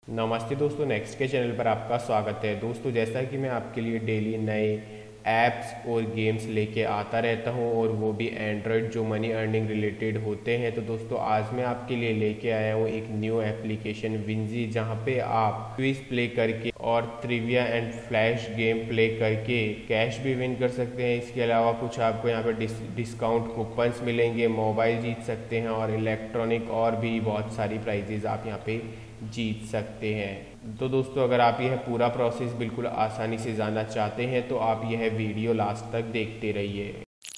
नमस्ते दोस्तों, नेक्स्ट के चैनल पर आपका स्वागत है। दोस्तों, जैसा कि मैं आपके लिए डेली नए ऐप्स और गेम्स लेके आता रहता हूं और वो भी एंड्रॉयड जो मनी अर्निंग रिलेटेड होते हैं, तो दोस्तों आज मैं आपके लिए लेके आया हूं एक न्यू एप्लीकेशन विंजी, जहां पे आप क्विज प्ले करके और trivia and flash game play करके कैश भी विन कर सकते हैं। इसके अलावा कुछ आपको यहाँ पे डिस्काउंट कूपन्स मिलेंगे, मोबाइल जीत सकते हैं और इलेक्ट्रॉनिक और भी बहुत सारी प्राइजेज आप यहाँ पे जीत सकते हैं। तो दोस्तों, अगर आप यह पूरा प्रोसेस बिल्कुल आसानी से जानना चाहते हैं तो आप यह वीडियो लास्ट तक देखते रहिए।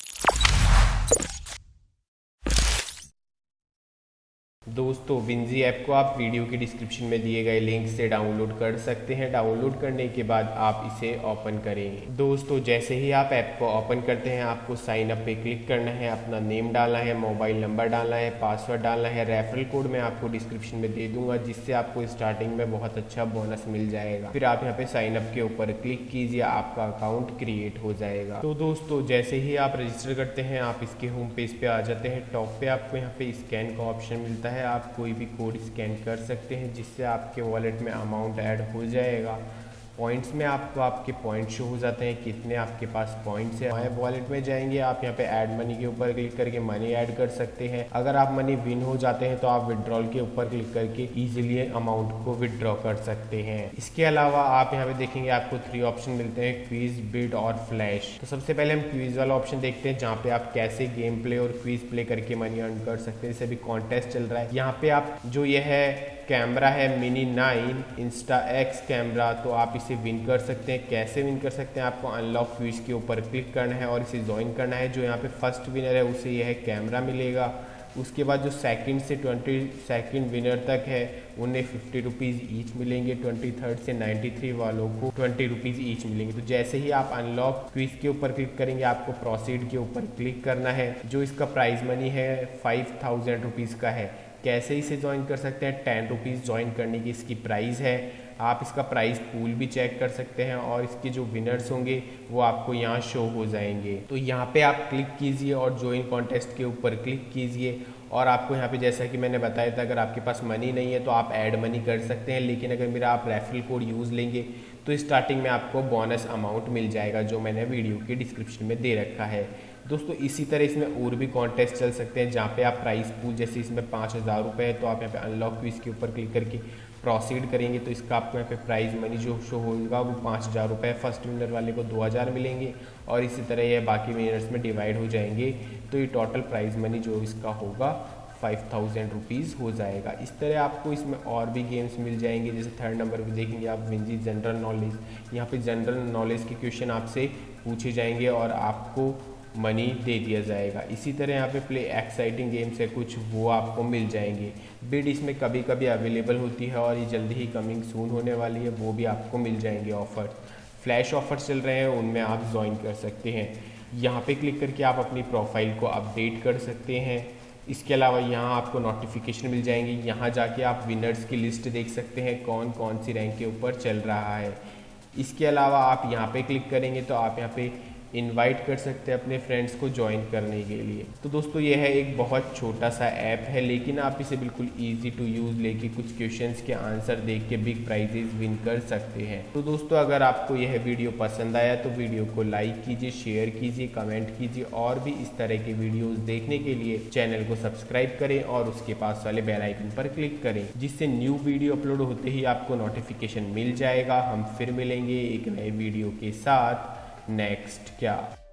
दोस्तों, विंजी ऐप को आप वीडियो की डिस्क्रिप्शन में दिए गए लिंक से डाउनलोड कर सकते हैं। डाउनलोड करने के बाद आप इसे ओपन करें। दोस्तों, जैसे ही आप ऐप को ओपन करते हैं आपको साइन अप पे क्लिक करना है, अपना नेम डालना है, मोबाइल नंबर डालना है, पासवर्ड डालना है। रेफरल कोड मैं आपको डिस्क्रिप्शन में दे दूंगा जिससे आपको स्टार्टिंग में बहुत अच्छा बोनस मिल जाएगा। फिर आप यहाँ पे साइन अप के ऊपर क्लिक कीजिए, आपका अकाउंट क्रिएट हो जाएगा। तो दोस्तों, जैसे ही आप रजिस्टर करते हैं आप इसके होम पेज पे आ जाते हैं। टॉप पे आपको यहाँ पे स्कैन का ऑप्शन मिलता है, आप कोई भी कोड स्कैन कर सकते हैं जिससे आपके वॉलेट में अमाउंट ऐड हो जाएगा। पॉइंट्स में आपको आपके पॉइंट शो हो जाते हैं, कितने आपके पास पॉइंट्स है। वॉलेट में जाएंगे, आप यहाँ पे ऐड मनी के ऊपर क्लिक करके मनी ऐड कर सकते हैं। अगर आप मनी विन हो जाते हैं तो आप विड्रॉल के ऊपर क्लिक करके इजीली अमाउंट को विड्रॉ कर सकते हैं। इसके अलावा आप यहाँ पे देखेंगे आपको 3 ऑप्शन मिलते हैं, क्विज, बिड और फ्लैश। तो सबसे पहले हम क्विज वाला ऑप्शन देखते हैं जहाँ पे आप कैसे गेम प्ले और क्विज प्ले करके मनी अर्न कर सकते हैं। जैसे अभी कॉन्टेस्ट चल रहा है, यहाँ पे आप जो ये है कैमरा है मिनी 9 इंस्टा एक्स कैमरा, तो आप इसे विन कर सकते हैं। कैसे विन कर सकते हैं, आपको अनलॉक क्विज के ऊपर क्लिक करना है और इसे ज्वाइन करना है। जो यहाँ पे फर्स्ट विनर है उसे यह कैमरा मिलेगा। उसके बाद जो सेकंड से 22nd विनर तक है उन्हें 50 रुपीज़ ईच मिलेंगे। 23rd से 93 वालों को 20 रुपीज़ ईच मिलेंगे। तो जैसे ही आप अनलॉक क्विज के ऊपर क्लिक करेंगे आपको प्रोसीड के ऊपर क्लिक करना है। जो इसका प्राइज मनी है 5000 रुपीज़ का है। कैसे इसे ज्वाइन कर सकते हैं, 10 रुपीज़ ज्वाइन करने की इसकी प्राइस है। आप इसका प्राइस पूल भी चेक कर सकते हैं और इसके जो विनर्स होंगे वो आपको यहाँ शो हो जाएंगे। तो यहाँ पे आप क्लिक कीजिए और ज्वाइन कॉन्टेस्ट के ऊपर क्लिक कीजिए और आपको यहाँ पे जैसा कि मैंने बताया था, अगर आपके पास मनी नहीं है तो आप ऐड मनी कर सकते हैं, लेकिन अगर मेरा आप रेफरल कोड यूज़ लेंगे तो स्टार्टिंग में आपको बोनस अमाउंट मिल जाएगा जो मैंने वीडियो की डिस्क्रिप्शन में दे रखा है। दोस्तों, इसी तरह इसमें और भी कॉन्टेस्ट चल सकते हैं जहाँ पे आप प्राइस पूल, जैसे इसमें 5000 रुपये है तो आप यहाँ पे अनलॉक क्विज के ऊपर क्लिक करके प्रोसीड करेंगे तो इसका आपको यहाँ पे प्राइस मनी जो शो होगा वो 5000 रुपये। फर्स्ट विनर वाले को 2000 मिलेंगे और इसी तरह ये बाकी विनर्स में डिवाइड हो जाएंगे। तो ये टोटल प्राइस मनी जो इसका होगा 5000 रुपीज़ हो जाएगा। इस तरह आपको इसमें और भी गेम्स मिल जाएंगे। जैसे 3rd नंबर पे देखेंगे आप विंजी जनरल नॉलेज। यहाँ पे जनरल नॉलेज के क्वेश्चन आपसे पूछे जाएंगे और आपको मनी दे दिया जाएगा। इसी तरह यहाँ पे प्ले एक्साइटिंग गेम्स है कुछ, वो आपको मिल जाएंगे। बिड इसमें कभी कभी अवेलेबल होती है और ये जल्दी ही कमिंग सून होने वाली है, वो भी आपको मिल जाएंगे ऑफर। फ्लैश ऑफर्स चल रहे हैं, उनमें आप ज्वाइन कर सकते हैं। यहाँ पे क्लिक करके आप अपनी प्रोफाइल को अपडेट कर सकते हैं। इसके अलावा यहाँ आपको नोटिफिकेशन मिल जाएंगे, यहाँ जाके आप विनर्स की लिस्ट देख सकते हैं कौन कौन सी रैंक के ऊपर चल रहा है। इसके अलावा आप यहाँ पे क्लिक करेंगे तो आप यहाँ पे इनवाइट कर सकते हैं अपने फ्रेंड्स को ज्वाइन करने के लिए। तो दोस्तों, यह है एक बहुत छोटा सा ऐप है, लेकिन आप इसे बिल्कुल इजी टू यूज़ लेके कुछ क्वेश्चंस के आंसर देख के बिग प्राइजेज विन कर सकते हैं। तो दोस्तों, अगर आपको यह वीडियो पसंद आया तो वीडियो को लाइक कीजिए, शेयर कीजिए, कमेंट कीजिए और भी इस तरह के वीडियोज़ देखने के लिए चैनल को सब्सक्राइब करें और उसके पास वाले बेल आइकन पर क्लिक करें, जिससे न्यू वीडियो अपलोड होते ही आपको नोटिफिकेशन मिल जाएगा। हम फिर मिलेंगे एक नए वीडियो के साथ। नेक्स्ट क्या।